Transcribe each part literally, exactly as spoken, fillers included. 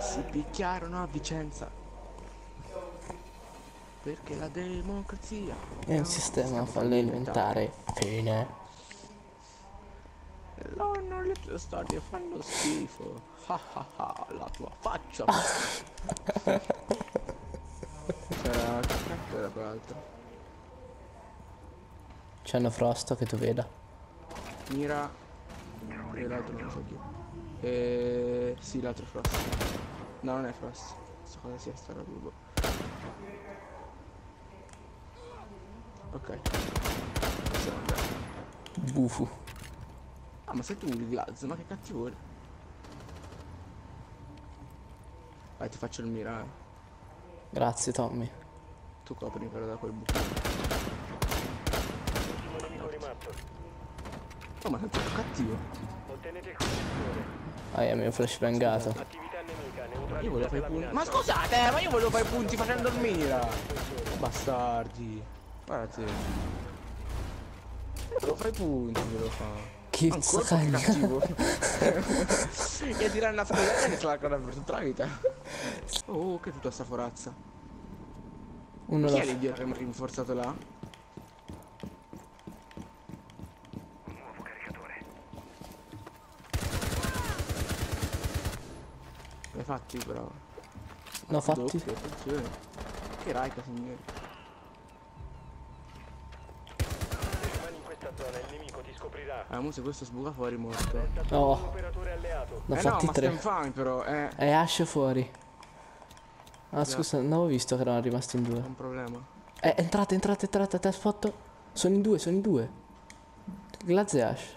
si picchiarono a Vicenza. Perché la democrazia è un sistema fallimentare. Fine. No, no, le tue storie fanno schifo. Ah ah ah, la tua faccia. C'era... che cazzo era quell'altro? C'hanno Frost che tu veda. Mira... e l'altro non so chi. E... sì, l'altro è Frost. No, non è Frost. So cosa sia sta roba. Ok. Possiamo andare. Bufu. Ah, ma sei tu il Glaz, ma che cattivo. Vai, ti faccio il mira. Grazie Tommy. Tu copri però da quel buco. Oh, ma sei troppo cattivo. Ottenete il conduttore. Ah, è mio flashbangato. Attività nemica, neutralizzata. Io volevo fare i la punti. minaccia. Ma scusate, ma io volevo fare i punti facendo il mira. Bastardi. Guardate. Io volevo fare i punti, volevo fare. Che Ancora cazzo che cagna? cattivo. E tirare una scoglietta che se la corda per tutta la vita. Oh, che è tutta sta forazza. Uno Chi la è l'idiota che mi ha rinforzato là? Nuovo caricatore. L'hai fatti però. l'ho fatti. Doppio, attenzione. Che raika, signori. Se rimani in questa zona il nemico ti scoprirà. Ah, mo se questo sbuca fuori morto. Resta solo Oh. un operatore alleato. L'ho Eh no, fatti ma tre. stiamo fame però, eh. E Ash fuori. Ah scusa, non avevo visto che erano rimasti in È due. un problema. Eh, entrate, entrate, entrate, te spotto. Sono in due, sono in due. Glaz e Ash.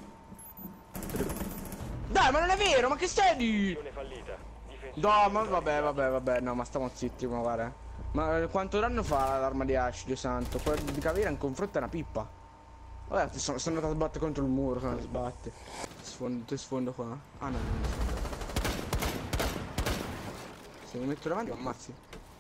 Dai, ma non è vero, ma che stai di? Missione fallita. Difensore No, ma vabbè, vabbè, vabbè, no, ma stiamo zitti, ma guarda. Ma eh, quanto danno fa l'arma di Ash, Dio santo? Quello di Cavera in confronto è una pippa. Vabbè, sono, sono andato a sbattere contro il muro, sono andato a sbattere. Sfondo, te sfondo qua. Ah no, non mi sfondo. Se mi metto davanti, ammazzi.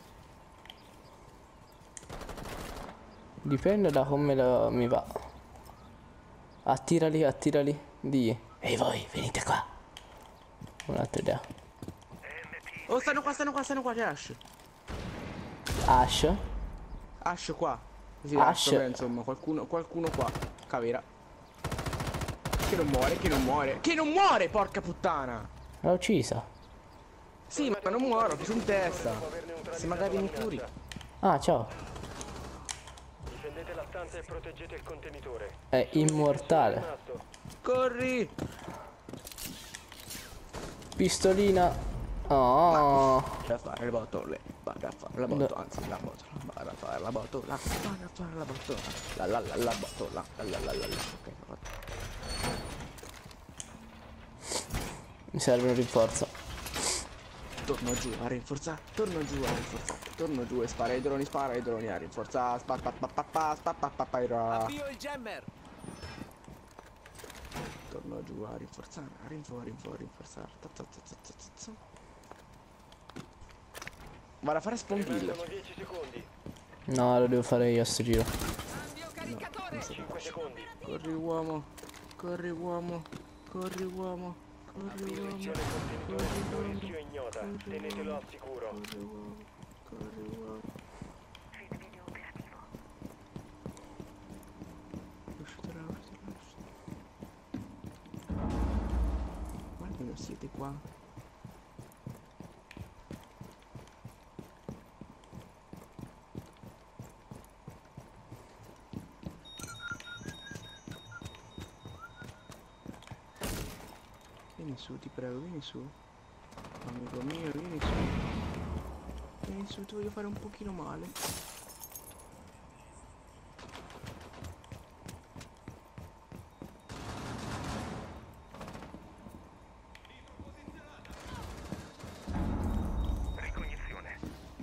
Dipende da come lo- mi va. Attirali, attirali. Di. Ehi voi, venite qua. Un'altra idea. Oh, stanno qua, stanno qua, stanno qua, c'è Ash. Ash. Ash qua. Sì, Ash. Ash, beh, insomma, qualcuno, qualcuno qua. Cavera. Che non muore, che non muore. Che non muore, porca puttana. L'ho uccisa. Sì, ma non muore, ho preso in testa. Se magari mi curi. Ah, ciao. Difendete la stanza e proteggete il contenitore. È immortale. Rimasto. Corri. Pistolina. Oh. Vai a fare le botole. Vai a fare la botola, anzi la botola. Vai a fare la botola. Vai a fare la botola. La la la la botola. La la la la la. Ok, l'ho fatto. Mi serve un rinforzo. Torno giù a rinforzare. Torno giù a rinforzare. Torno giù e spara i droni, spara i droni a rinforzare. Spa pa pa pa pa spa pa pa pa ira. Avvio il jammer. Torno giù a rinforzare. A rinfo, a rinfo, a rinforzare. Ta ta ta ta ta ta ta. Vado a fare spawn kill. Rimangono dieci secondi. No, lo devo fare io a sto giro. Cambio caricatore. cinque secondi. Corri uomo. Corri uomo. Corri uomo. Corri uomo. Posizione contenitore sotto rischio ignota. Tenetelo al sicuro. Corri uomo. Corri uomo. Uscite là, uscite là, uscite là. Guarda che non siete qua. Vieni su, ti prego, vieni su. Amico mio, vieni su. Vieni su, ti voglio fare un pochino male. Ricognizione.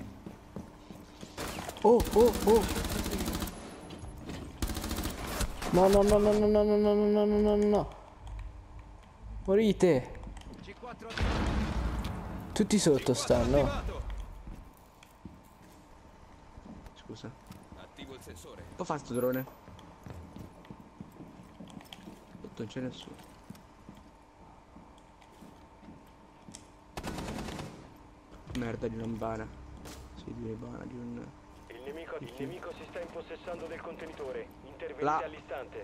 Oh, oh, oh. No, no, no, no, no, no, no, no, no, no, no, no. Morite. C quattro Tutti sotto stanno. attivato. Scusa. Attivo il sensore. Cosa fa sto drone? Sotto non c'è nessuno. merda di lombana. Sì, di lombana, di un... Il nemico, il nemico si sta impossessando del contenitore. Intervenite Là. all'istante.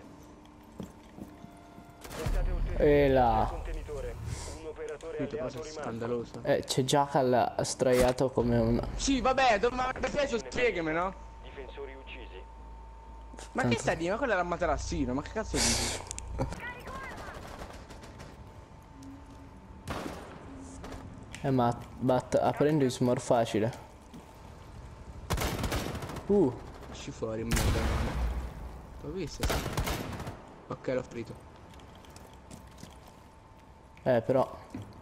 Tentate oltre E il là. contenitore. Un operatore Capito alleato cosa rimasto. scandaloso. Eh, c'è Jackal sdraiato come un... Sì, vabbè, dove ma per peso spiegami, no? Difensori uccisi. Ma che stai di? Ma quello era un materassino, ma che cazzo dici? Eh, ma bat aprendo il smor facile. Uh, Esci fuori, merda. L'ho visto? Ok, l'ho frito. eh, però...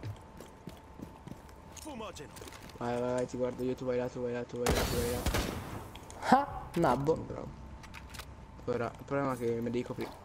Vai, vai, vai, ti guardo io, tu vai là, tu vai là, tu vai là, tu vai là. Ah, nabbo. Bravo. Ora, il problema è che mi devi coprire.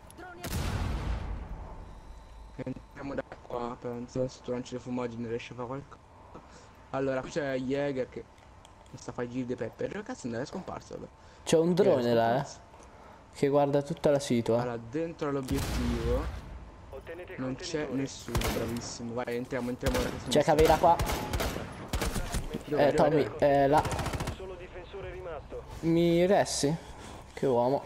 Entriamo da qua, penso. Se tu lanci le fumogene riesci a fare qualcosa. Allora, qui c'è Jäger che mi sta a fare giri di pepper. Che cazzo non è scomparso? Vabbè. C'è un drone Era là, eh. scomparso. Che guarda tutta la situa. Allora, dentro l'obiettivo Ottenete il non c'è contenitore. nessuno, bravissimo. Vai, entriamo, entriamo ora che siamo C'è Cavera qua. Dove, Eh, dove, Tommy, dove? eh, là. Un solo difensore rimasto. Mi ressi? Che uomo.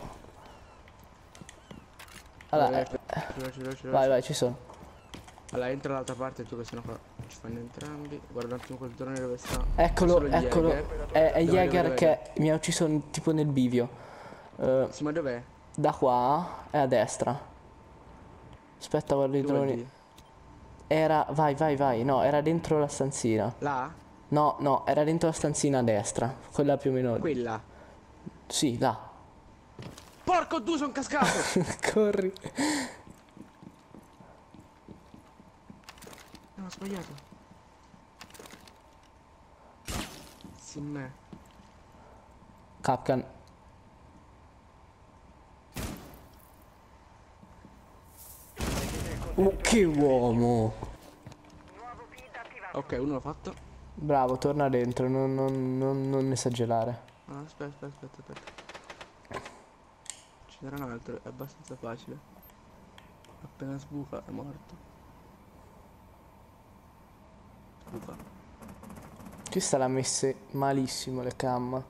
Allora, eh, Veloce, veloce, veloce. vai, vai, ci sono. Allora, entra dall'altra parte tu che sennò qua ci fanno entrambi. Guarda un attimo quel drone dove sta. Eccolo, Solo eccolo. Jäger. È, è Dove, Jäger dove, che mi ha ucciso n- tipo nel bivio. Eh, Sì, ma dov'è? da qua è a destra. Aspetta, guardo i Dove droni. lì? Era, vai, vai, vai. No, era dentro la stanzina. Là? No, no, era dentro la stanzina a destra. Quella più o meno. Quella. Sì, là. Porco due, sono cascato! Corri. No, ho sbagliato. Sì, me. Capcan. Uh, che uomo. Ok, uno l'ho fatto. Bravo, torna dentro, non, non, non, non esagerare. Ah, aspetta, aspetta, aspetta, aspetta. Ce n'era un altro, è abbastanza facile. Appena sbuca è morto. Sbuca. Questa l'ha messe malissimo le cam.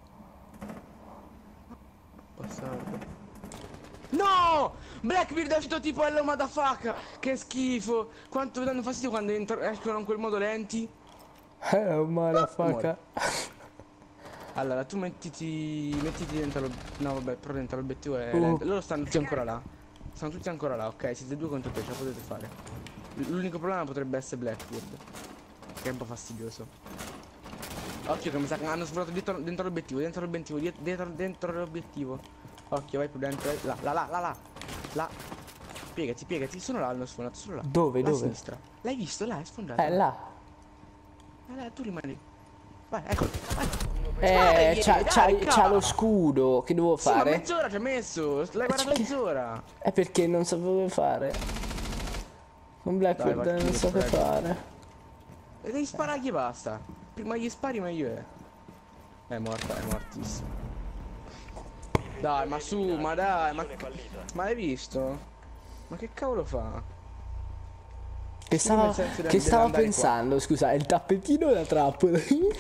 Bastardo. No! Blackbeard è uscito tipo hello motherfucker! Che schifo! Quanto mi danno fastidio quando entro- escono in quel modo lenti. Eh, oh, motherfucker. Allora, tu mettiti. Mettiti dentro lo... No vabbè, però dentro l'obiettivo è Uh. lento. Loro stanno tutti ancora là. Stanno tutti ancora là, ok? Siete due contro te, ce la potete fare. L- L'unico problema potrebbe essere Blackbeard. Che è un po' fastidioso. Occhio che mi sa che hanno sfruttato dentro, dentro l'obiettivo, dentro l'obiettivo, diet- dentro, dentro l'obiettivo. Occhio, vai più dentro. vai- Là, là, là, là, là. Là. Piegati, piegati. Sono là, hanno sfondato, sono là. Dove, Là a dove? sinistra. L'hai visto? Là, è sfondato. Eh, là. Eh, là, tu rimani. Vai, eccolo. Vai. Eh, Dai, c'ha, dai, c'ha- dai, c'ha lo cavolo. scudo. Che devo Sì, ma fare? mezz'ora ci ha messo. L'hai guardato perché- mezz'ora. È perché non sapevo che fare. Con Blackbeard Dai, va, non so che prego. fare. E devi sparargli e basta. Prima gli spari meglio è. È morta, è mortissima. Dai, ma su, ma dai, ma, ma l'hai visto? Ma che cavolo fa? Che Sì, stava, nel senso che di stavo andare pensando, scusa, è il tappetino o la trappola?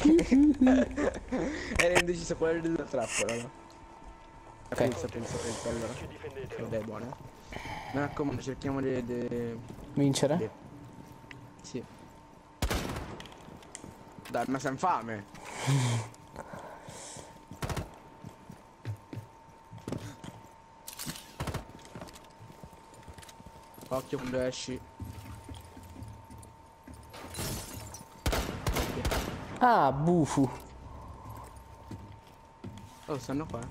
Era indeciso quella della trappola, no? Ok. Pensa, pensa, pensa, allora. Ed è buona. Mi raccomando, cerchiamo di... di... Vincere? di- Sì. Dai, ma sei infame. Occhio quando esci. Ah, bufu. Oh, stanno qua.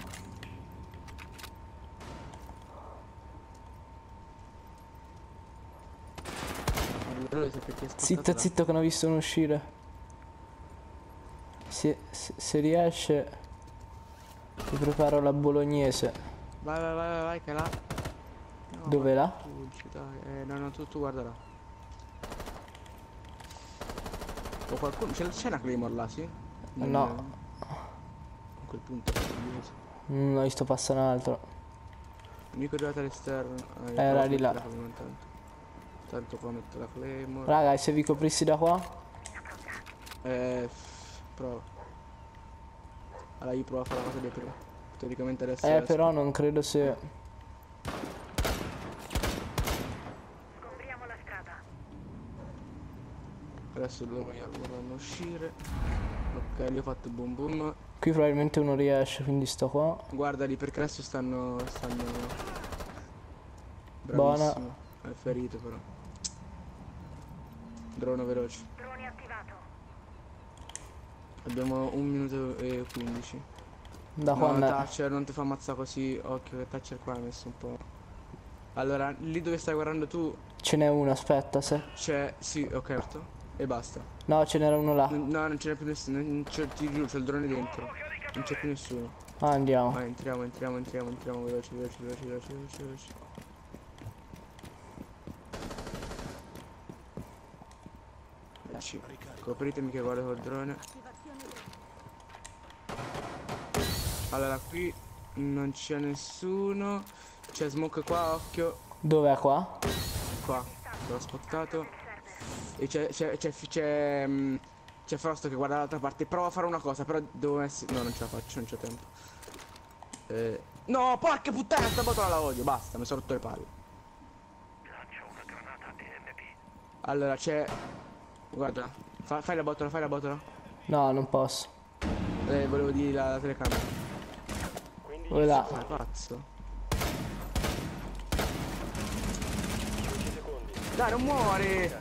Allora, se perché è Zitto, spaccato là. zitto che non ho visto uno uscire. Se, se, se riesce ti preparo la bolognese. Vai, vai, vai, vai, vai, che è là. No, Dove là? fuggi, dai. Eh, no, no, tu, tu guarda là. O qualcuno... C'è c'è una Claymore là, sì? Non- No. A quel punto è fastidioso. Non ho visto passare un altro. Amico arrivato all'esterno. Eh, Era però di là. metto la Claymore Tanto. Tanto qua metto la Claymore. Raga, e se vi coprissi da qua? Eh... prova. Allora io provo a fare la cosa dietro. Teoricamente adesso... Eh, adesso- però non credo se... Scopriamo la strada. Adesso loro vorranno uscire. Ok, gli ho fatto boom boom. Qui probabilmente uno riesce, quindi sto qua. Guardali perché adesso stanno... stanno... Buona. Bravissimo. È ferito però. Drone veloce. Drone attivato. Abbiamo un minuto e quindici. Da No, qua ne- Thatcher non ti fa ammazzare così. Occhio che Thatcher qua ha messo un po'. Allora, lì dove stai guardando tu Ce n'è uno, aspetta se... c'è... Sì, ok, certo. E basta. No, ce n'era uno là. N- No, non ce n'è più nessuno. Non c'è, ti giuro, c'è il drone dentro. Non c'è più nessuno. Ah, andiamo. Vai, entriamo, entriamo, entriamo, entriamo. Veloce, veloce, veloce, veloce, veloce, veloce. Ecci. Copritemi che guardo col drone. Allora, qui non c'è nessuno. C'è smoke qua, occhio. Dov'è qua? Qua, l'ho spottato. E c'è c'è c'è c'è mm, c'è Frost che guarda dall'altra parte. Prova a fare una cosa, però devo essere... No, non ce la faccio, non c'è tempo. Eh... No, porca puttana, sta botola la odio. Basta, mi sono rotto le palle. Allora c'è... Guarda, fa- fai la botola, fai la botola. No, non posso. Eh, volevo dire la, la telecamera. Dove là? Fai pazzo. Dai, non muori!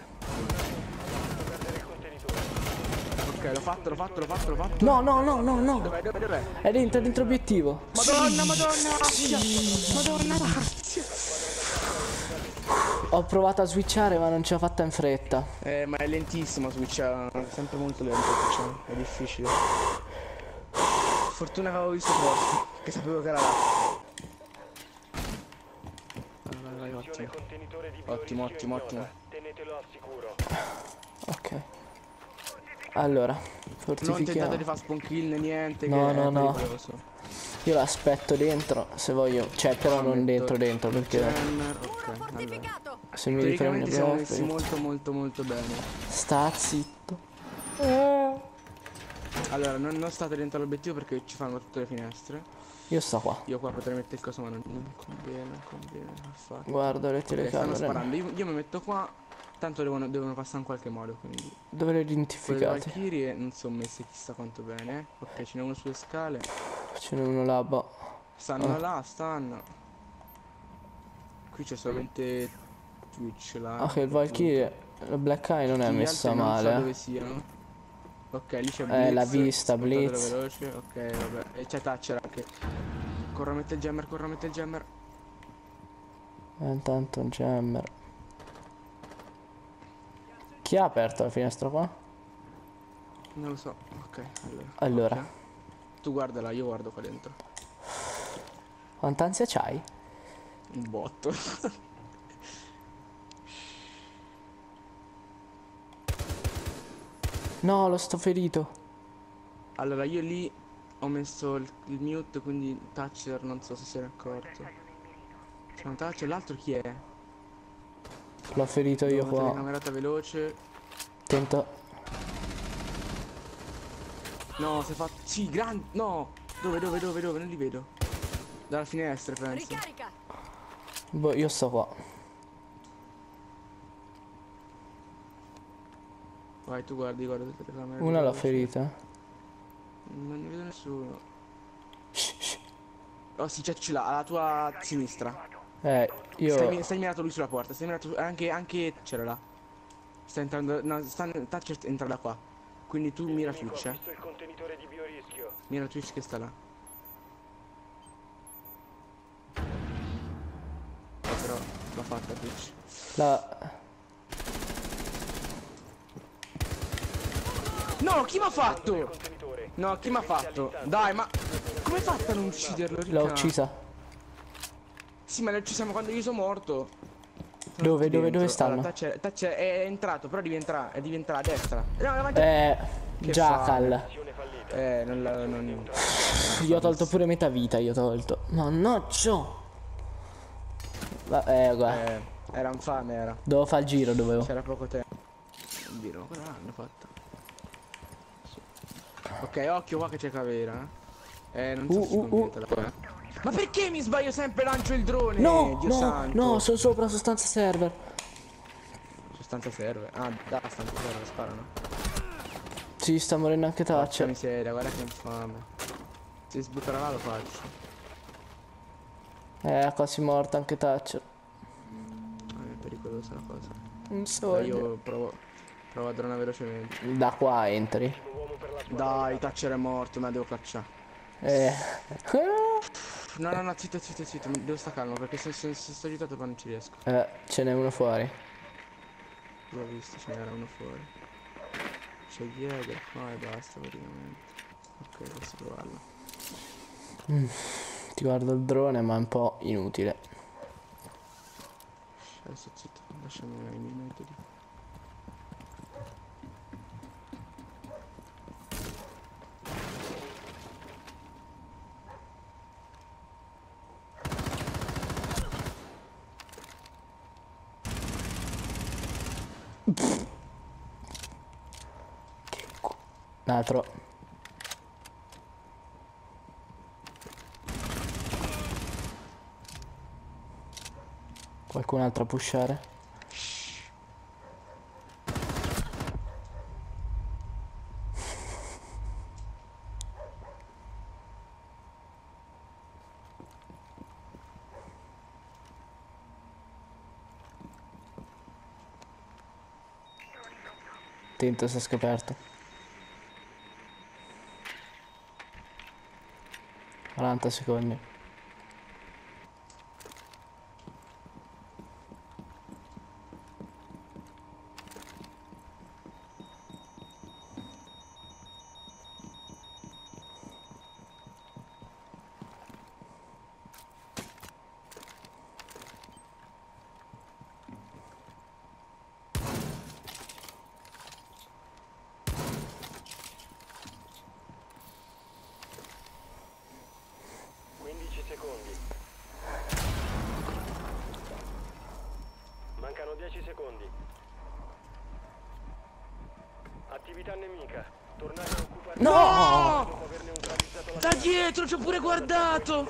Ok, l'ho fatto, l'ho fatto, l'ho fatto, l'ho fatto. No, no, no, no, no. Dov'è, dov'è, dov'è? È dentro, è dentro obiettivo. Madonna, madonna, razia! Madonna, razia! Ho provato a switchare ma non ce l'ho fatta in fretta. Eh, ma è lentissimo Switch, è sempre molto lento, Switch, è difficile. Fortuna che avevo visto Frost, che sapevo che era là. Vai, vai, vai, ottimo. Ottimo, ottimo, ottimo. Tenetelo al sicuro. Ok. Allora, Non fortifichiamo. tentate di fare spawn kill né niente, No, che no, è no. pericoloso. Io l'aspetto dentro, se voglio. Cioè, però non dentro dentro, perché Jammer, ok, allora. Fortificato. se mi riprende Teoricamente siamo messi proprio. molto molto molto bene. Sta zitto. Allora, non, non state dentro all'obiettivo perché ci fanno tutte le finestre. Io sto qua. Io qua potrei mettere il coso ma non, non conviene, non conviene affatto. Guardo le Ok, stanno telecamere. sparando, io, io mi metto qua. Tanto devono, devono passare in qualche modo, quindi. Dove le Quelle identificate? Valkyrie non sono messe chissà quanto bene. eh. Ok, ce n'è uno sulle scale. Ce n'è uno là, boh. Stanno Ah. là, stanno. Qui c'è solamente Twitch là. Ah, che il Valkyrie, la Black Eye non è Gli messa altri non so male. dove eh. siano. Ok, lì c'è Eh, Blitz. l'ha vista, spottatelo Blitz. veloce. Ok, vabbè. E c'è Thatcher anche. Corra a mettere il jammer, corra a mettere il jammer. Eh, intanto un jammer. Chi ha aperto la finestra qua? Non lo so. Ok, allora. Allora. Ok. Tu guardala, io guardo qua dentro. Quant'ansia c'hai? Un botto. No, lo sto ferito. Allora, io lì ho messo il, il mute, quindi Thatcher non so se si era accorto. C'è un Thatcher, l'altro chi è? L'ho ferito io Una qua. telecamerata veloce. Tento. No, si è fatto... Sì, grande... No! Dove, dove, dove, dove? Non li vedo. Dalla finestra, penso. Ricarica. Boh, io sto qua. Vai, tu guardi, guarda le telecamere. Una l'ho veloci. ferita. Non ne vedo nessuno. Shh, shh. Oh sì, c'è ce l'ha, alla tua sinistra. Eh, Stai, io... stai mirato lui sulla porta, stai mirato su- anche, anche c'era là. Sta entrando, no, sta, Thatcher entra da qua. Quindi tu mira Nemico Twitch, ha eh. visto il contenitore di biorischio. Mira Twitch che sta là. Eh, però l'ha fatta Twitch. La... No, chi mi ha Il fatto? contenitore. No, chi mi ha fatto? Dai, ma come hai fatto a non ucciderlo? L'ho Ricca? uccisa. Sì, ma ci siamo quando io sono morto. Dove, dove, dove Dentro. stanno? Allora, Thatcher, Thatcher è entrato, però devi entrare, devi entrare a destra. No, davanti. Eh... Che Jackal. Missione fallita. Eh, non la... Non... Io ho tolto pure metà vita, io ho tolto. Mannaggia. Va- Eh, guarda. Eh, era infame, era. Dovevo fare il giro, dovevo. C'era poco tempo. Oddio, ma cosa l'hanno fatto? Sì. Ok, occhio qua che c'è Cavera. Eh, non Uh, so se si uh, uh. convinta la- Ma perché mi sbaglio sempre lancio il drone? No, Dio no, santo. no, sono sopra sostanza server. Sostanza serve. Ah, da, stanza serve, sparano. Sì, sta morendo anche Porca Thatcher. miseria, guarda che infame. Se sbutterà là lo faccio. Eh, quasi morta anche Thatcher. Ah, è pericolosa la cosa. Un Dai, sogno. io provo. Provo a dronare velocemente. Da qua entri. Uomo per la squadra. Dai, Thatcher è morto, me la devo cacciare. Eh. No, no, no, zitto, zitto, zitto, mi- devo sta calmo perché se, se, se sto agitato poi non ci riesco. Eh, ce n'è uno fuori. L'ho visto, ce n'era uno fuori. C'è dietro, no e basta praticamente. Ok, posso provarlo. Ti guardo il drone, ma è un po' inutile. Adesso zitto, lasciami i miei metodi. Un altro. Qualcun altro a pushare? Attento, si è scoperto. quaranta secondi. quindici secondi. Mancano dieci secondi. Attività nemica. Tornate a occupare. No! Dopo aver neutralizzato la Da dietro, ci ho pure guardato!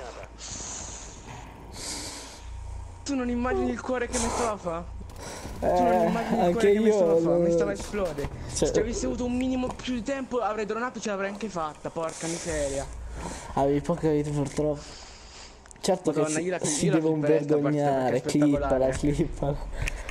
Tu non immagini il cuore che mi stava a fa? Tu non Eh, immagini il anche cuore che mi stava a io. fa? Mi lo- stava a esplodere. Cioè- Se avessi avuto un minimo più di tempo avrei dronato e ce l'avrei anche fatta, porca miseria. Avevi poca vita purtroppo. Certo Madonna, che io la- si, si io la deve un clipperei sta partita vergognare. perché è spettacolare. Clippala, clippala.